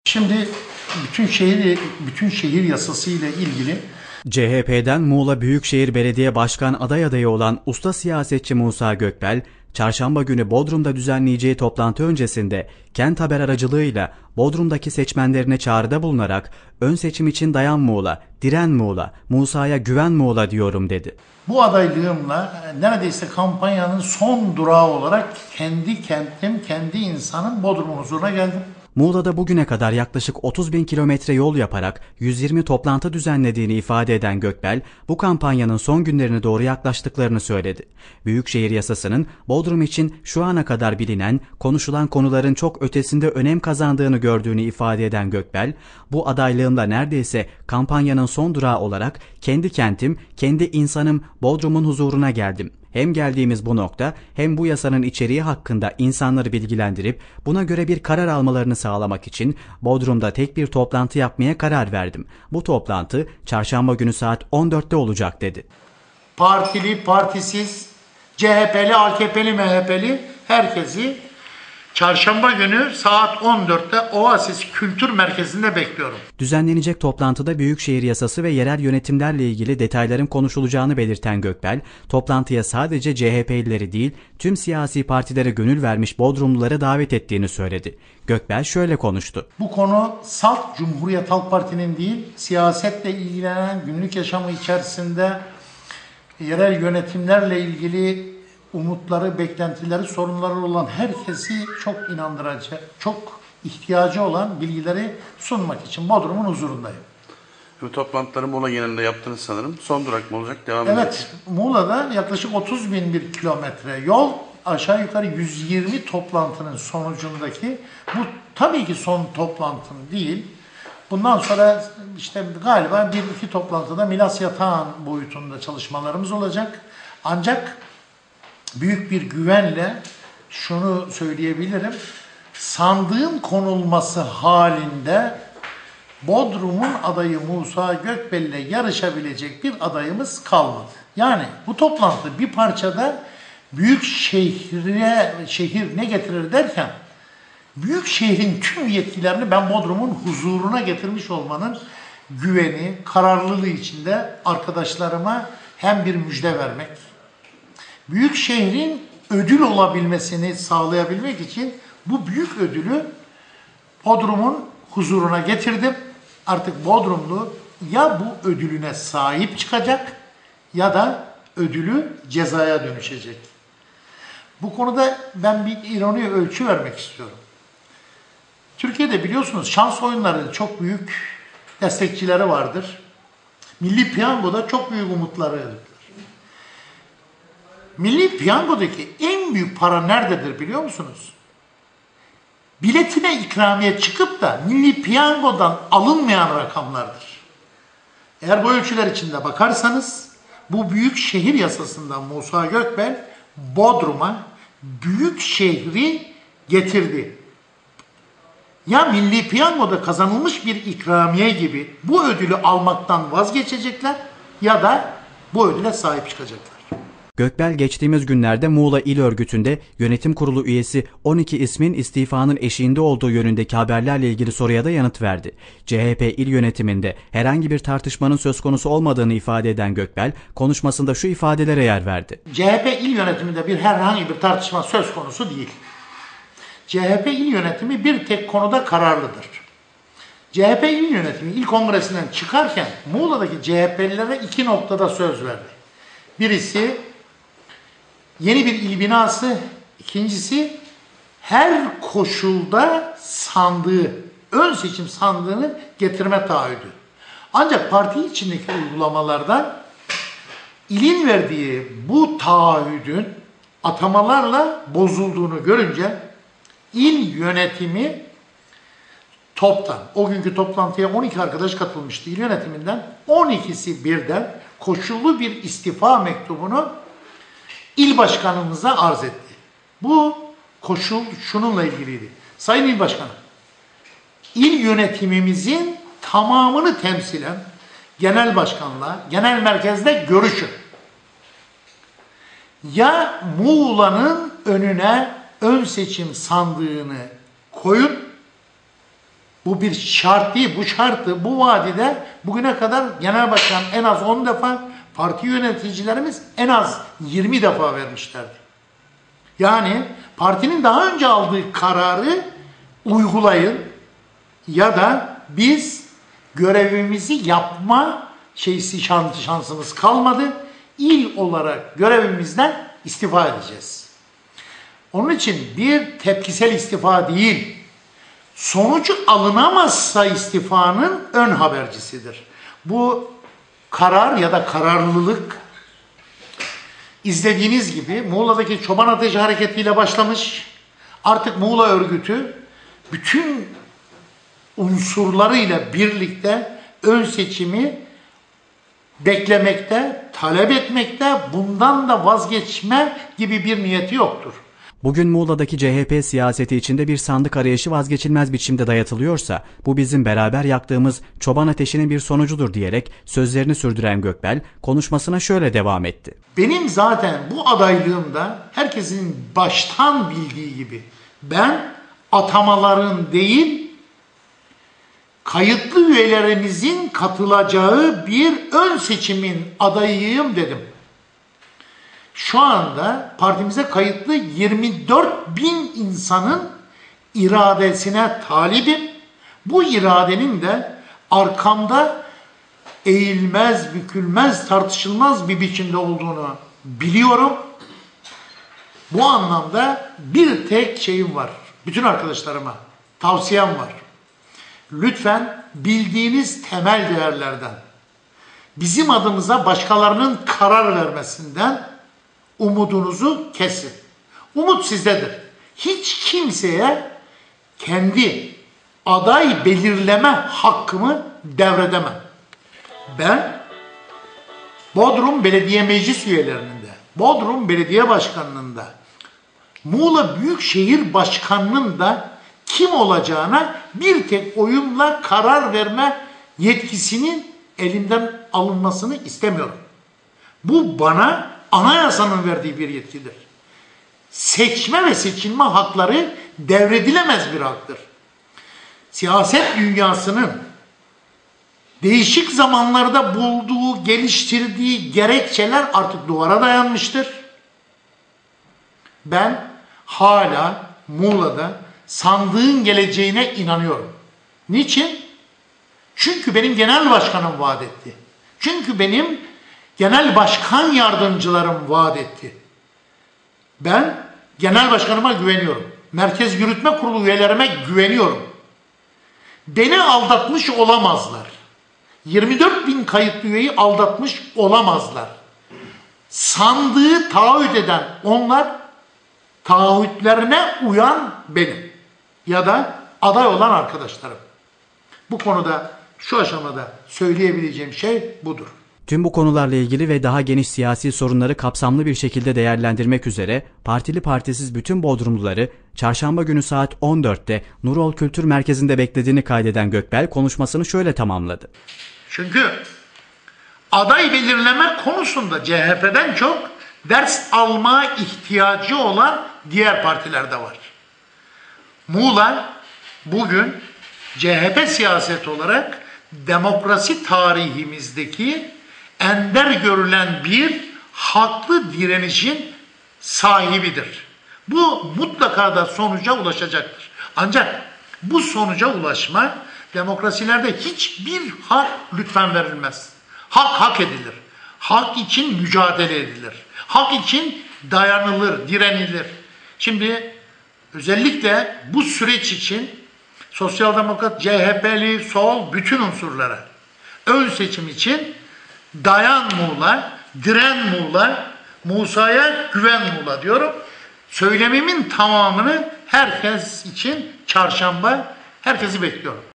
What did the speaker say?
Şimdi bütün şehir yasası ile ilgili CHP'den Muğla Büyükşehir Belediye Başkan adayı olan usta siyasetçi Musa Gökbel, çarşamba günü Bodrum'da düzenleyeceği toplantı öncesinde Kent Haber aracılığıyla Bodrum'daki seçmenlerine çağrıda bulunarak ön seçim için dayan Muğla, diren Muğla, Musa'ya güven Muğla diyorum dedi. Bu adaylığımla neredeyse kampanyanın son durağı olarak kendi kentim, kendi insanım Bodrum'un huzuruna geldim. Muğla'da bugüne kadar yaklaşık 30.000 kilometre yol yaparak 120 toplantı düzenlediğini ifade eden Gökbel, bu kampanyanın son günlerine doğru yaklaştıklarını söyledi. Büyükşehir yasasının Bodrum için şu ana kadar bilinen, konuşulan konuların çok ötesinde önem kazandığını gördüğünü ifade eden Gökbel, bu adaylığımla neredeyse kampanyanın son durağı olarak kendi kentim, kendi insanım Bodrum'un huzuruna geldim. Hem geldiğimiz bu nokta hem bu yasanın içeriği hakkında insanları bilgilendirip buna göre bir karar almalarını sağlamak için Bodrum'da tek bir toplantı yapmaya karar verdim. Bu toplantı çarşamba günü saat 14'te olacak dedi. Partili, partisiz, CHP'li, AKP'li, MHP'li herkesi çarşamba günü saat 14'te Oasis Kültür Merkezi'nde bekliyorum. Düzenlenecek toplantıda büyükşehir yasası ve yerel yönetimlerle ilgili detayların konuşulacağını belirten Gökbel, toplantıya sadece CHP'lileri değil, tüm siyasi partilere gönül vermiş Bodrumluları davet ettiğini söyledi. Gökbel şöyle konuştu. Bu konu salt Cumhuriyet Halk Parti'nin değil, siyasetle ilgilenen, günlük yaşamı içerisinde yerel yönetimlerle ilgili umutları, beklentileri, sorunları olan herkesi çok inandırıcı, çok ihtiyacı olan bilgileri sunmak için Bodrum'un huzurundayım. Bu toplantıları Muğla genelinde yaptınız sanırım. Son durak mı olacak? Devam edecek. Evet, Muğla'da yaklaşık 30.001 kilometre yol, aşağı yukarı 120 toplantının sonucundaki, bu tabii ki son toplantım değil. Bundan sonra işte galiba 1-2 toplantıda Milas Yatağan boyutunda çalışmalarımız olacak. Ancak büyük bir güvenle şunu söyleyebilirim. Sandığın konulması halinde Bodrum'un adayı Musa Gökbel ile yarışabilecek bir adayımız kalmadı. Yani bu toplantı bir parçada büyük şehir ne getirir derken büyük şehrin tüm yetkilerini ben Bodrum'un huzuruna getirmiş olmanın güveni, kararlılığı içinde arkadaşlarıma hem bir müjde vermek, büyük şehrin ödül olabilmesini sağlayabilmek için bu büyük ödülü Bodrum'un huzuruna getirdim. Artık Bodrumlu ya bu ödülüne sahip çıkacak ya da ödülü cezaya dönüşecek. Bu konuda ben bir ironi ölçü vermek istiyorum. Türkiye'de biliyorsunuz şans oyunlarının çok büyük destekçileri vardır. Milli Piyango'da çok büyük umutları vardır. Milli Piyango'daki en büyük para nerededir biliyor musunuz? Biletine ikramiye çıkıp da Milli Piyango'dan alınmayan rakamlardır. Eğer bu ölçüler içinde bakarsanız bu büyük şehir yasasından Musa Gökbel Bodrum'a büyük şehri getirdi. Ya Milli Piyango'da kazanılmış bir ikramiye gibi bu ödülü almaktan vazgeçecekler ya da bu ödüle sahip çıkacaklar. Gökbel geçtiğimiz günlerde Muğla İl Örgütü'nde yönetim kurulu üyesi 12 ismin istifanın eşiğinde olduğu yönündeki haberlerle ilgili soruya da yanıt verdi. CHP il yönetiminde herhangi bir tartışmanın söz konusu olmadığını ifade eden Gökbel, konuşmasında şu ifadelere yer verdi. CHP il yönetiminde herhangi bir tartışma söz konusu değil. CHP il yönetimi bir tek konuda kararlıdır. CHP il yönetimi il kongresinden çıkarken Muğla'daki CHP'lilere 2 noktada söz verdi. Birisi yeni bir il binası, ikincisi her koşulda ön seçim sandığını getirme taahhüdü. Ancak parti içindeki uygulamalardan ilin verdiği bu taahhüdün atamalarla bozulduğunu görünce il yönetimi toptan, o günkü toplantıya 12 arkadaş katılmıştı il yönetiminden, 12'si birden koşullu bir istifa mektubunu il başkanımıza arz etti. Bu koşul şununla ilgiliydi. Sayın İl Başkanım, il yönetimimizin tamamını temsilen genel başkanla, genel merkezde görüşün. Ya Muğla'nın önüne ön seçim sandığını koyun Bu bir şart değil. Bu şartı bu vadide bugüne kadar genel başkan en az 10 defa, parti yöneticilerimiz en az 20 defa vermişlerdi. Yani partinin daha önce aldığı kararı uygulayın ya da biz görevimizi yapma şansımız kalmadı. İl olarak görevimizden istifa edeceğiz. Onun için bir tepkisel istifa değil, sonucu alınamazsa istifanın ön habercisidir. Bu karar ya da kararlılık izlediğiniz gibi Muğla'daki Çoban Ateşi hareketiyle başlamış. Artık Muğla örgütü bütün unsurlarıyla birlikte ön seçimi beklemekte, talep etmekte, bundan da vazgeçme gibi bir niyeti yoktur. Bugün Muğla'daki CHP siyaseti içinde bir sandık arayışı vazgeçilmez biçimde dayatılıyorsa, bu bizim beraber yaktığımız çoban ateşinin bir sonucudur diyerek sözlerini sürdüren Gökbel, konuşmasına şöyle devam etti. Benim zaten bu adaylığımda herkesin baştan bildiği gibi ben atamaların değil, kayıtlı üyelerimizin katılacağı bir ön seçimin adayıyım dedim. Şu anda partimize kayıtlı 24.000 insanın iradesine talibim. Bu iradenin de arkamda eğilmez, bükülmez, tartışılmaz bir biçimde olduğunu biliyorum. Bu anlamda bir tek şeyim var. Bütün arkadaşlarıma tavsiyem var. Lütfen bildiğiniz temel değerlerden, bizim adımıza başkalarının karar vermesinden umudunuzu kesin. Umut sizdedir. Hiç kimseye kendi aday belirleme hakkımı devredemem. Ben Bodrum Belediye Meclis üyelerinin de, Bodrum Belediye Başkanı'nın da, Muğla Büyükşehir Başkanı'nın da kim olacağına bir tek oyumla karar verme yetkisinin elimden alınmasını istemiyorum. Bu bana anayasanın verdiği bir yetkidir. Seçme ve seçilme hakları devredilemez bir haktır. Siyaset dünyasının değişik zamanlarda bulduğu, geliştirdiği gerekçeler artık duvara dayanmıştır. Ben hala Muğla'da sandığın geleceğine inanıyorum. Niçin? Çünkü benim genel başkanım vaat etti. Çünkü benim genel başkan yardımcılarım vaat etti. Ben genel başkanıma güveniyorum. Merkez Yürütme Kurulu üyelerime güveniyorum. Beni aldatmış olamazlar. 24.000 kayıtlı üyeyi aldatmış olamazlar. Sandığı taahhüt eden onlar, taahhütlerine uyan benim ya da aday olan arkadaşlarım. Bu konuda şu aşamada söyleyebileceğim şey budur. Tüm bu konularla ilgili ve daha geniş siyasi sorunları kapsamlı bir şekilde değerlendirmek üzere partili partisiz bütün Bodrumluları çarşamba günü saat 14'te Nurol Kültür Merkezi'nde beklediğini kaydeden Gökbel konuşmasını şöyle tamamladı. Çünkü aday belirleme konusunda CHP'den çok ders alma ihtiyacı olan diğer partilerde var. Muğla bugün CHP siyaseti olarak demokrasi tarihimizdeki ender görülen bir haklı direnişin sahibidir. Bu mutlaka da sonuca ulaşacaktır. Ancak bu sonuca ulaşma demokrasilerde hiçbir hak lütfen verilmez. Hak hak edilir. Hak için mücadele edilir. Hak için dayanılır, direnilir. Şimdi özellikle bu süreç için Sosyal Demokrat, CHP'li, sol bütün unsurlara ön seçim için dayan Muğla, diren Muğla, Musa'ya güven Muğla diyorum. Söylemimin tamamını herkes için çarşamba herkesi bekliyorum.